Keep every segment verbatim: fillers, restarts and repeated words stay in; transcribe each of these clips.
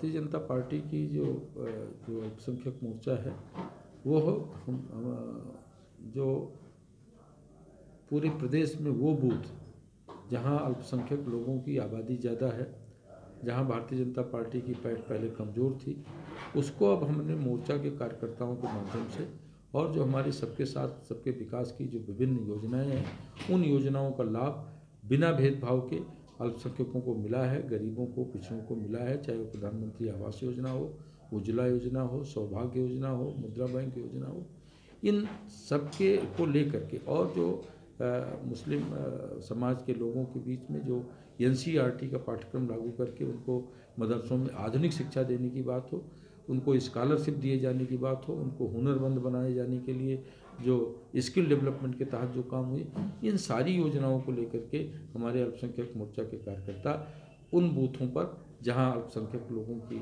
Bharatiya Janata party की जो जो अल्पसंख्यक मोर्चा है वो हम जो पूरे प्रदेश में वो बूथ जहां अल्पसंख्यक लोगों की आबादी ज़्यादा है, जहां भारतीय जनता पार्टी की पैठ पहले कमज़ोर थी, उसको अब हमने मोर्चा के कार्यकर्ताओं के माध्यम से और जो हमारे सबके साथ सबके विकास की जो विभिन्न योजनाएं हैं, उन योजनाओं का लाभ बिना भेदभाव के अल्पसंख्यकों को मिला है, गरीबों को, पिछड़ों को मिला है। चाहे वो प्रधानमंत्री आवास योजना हो, उज्ज्वला योजना हो, सौभाग्य योजना हो, मुद्रा बैंक योजना हो, इन सबके को लेकर के और जो आ, मुस्लिम आ, समाज के लोगों के बीच में जो N C E R T का पाठ्यक्रम लागू करके उनको मदरसों में आधुनिक शिक्षा देने की बात हो, उनको स्कॉलरशिप दिए जाने की बात हो, उनको हुनरमंद बनाए जाने के लिए जो स्किल डेवलपमेंट के तहत जो काम हुए, इन सारी योजनाओं को लेकर के हमारे अल्पसंख्यक मोर्चा के कार्यकर्ता उन बूथों पर जहां अल्पसंख्यक लोगों की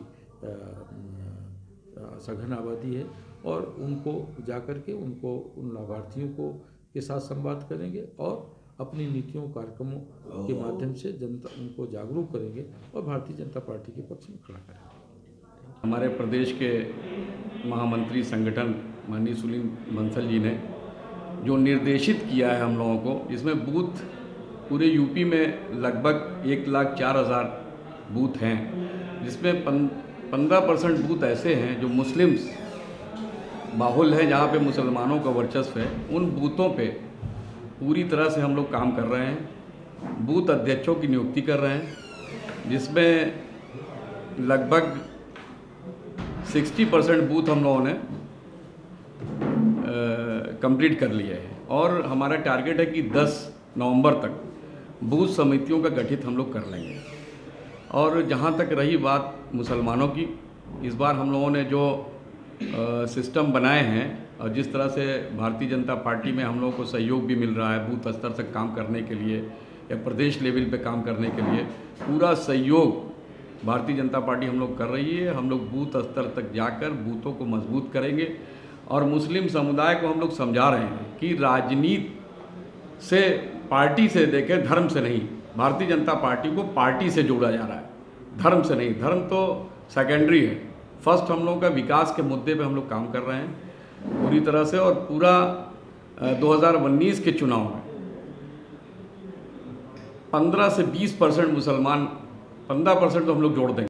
सघन आबादी है और उनको जाकर के उनको उन लाभार्थियों को के साथ संवाद करेंगे और अपनी नीतियों कार्यक्रमों के माध्यम से जनता उनको जागरूक करेंगे और भारतीय जनता पार्टी के पक्ष में खड़ा करेंगे। हमारे प्रदेश के महामंत्री संगठन माननीय सुनील बंसल जी ने जो निर्देशित किया है हम लोगों को, इसमें बूथ पूरे यूपी में लगभग एक लाख चार हज़ार बूथ हैं, जिसमें पंद्रह परसेंट बूथ ऐसे हैं जो मुस्लिम्स माहौल है, जहाँ पे मुसलमानों का वर्चस्व है। उन बूथों पे पूरी तरह से हम लोग काम कर रहे हैं, बूथ अध्यक्षों की नियुक्ति कर रहे हैं, जिसमें लगभग साठ परसेंट बूथ हम लोगों ने कंप्लीट कर लिया है और हमारा टारगेट है कि दस नवंबर तक बूथ समितियों का गठित हम लोग कर लेंगे। और जहाँ तक रही बात मुसलमानों की, इस बार हम लोगों ने जो आ, सिस्टम बनाए हैं और जिस तरह से भारतीय जनता पार्टी में हम लोगों को सहयोग भी मिल रहा है बूथ स्तर तक काम करने के लिए या प्रदेश लेवल पे काम करने के लिए, पूरा सहयोग भारतीय जनता पार्टी हम लोग कर रही है। हम लोग बूथ स्तर तक जाकर बूथों को मजबूत करेंगे और मुस्लिम समुदाय को हम लोग समझा रहे हैं कि राजनीति से, पार्टी से देखें, धर्म से नहीं। भारतीय जनता पार्टी को पार्टी से जोड़ा जा रहा है, धर्म से नहीं। धर्म तो सेकेंडरी है, फर्स्ट हम लोगों का विकास के मुद्दे पे हम लोग काम कर रहे हैं पूरी तरह से। और पूरा दो हज़ार उन्नीस के चुनाव में पंद्रह से बीस परसेंट मुसलमान, पंद्रह परसेंट तो हम लोग जोड़ देंगे।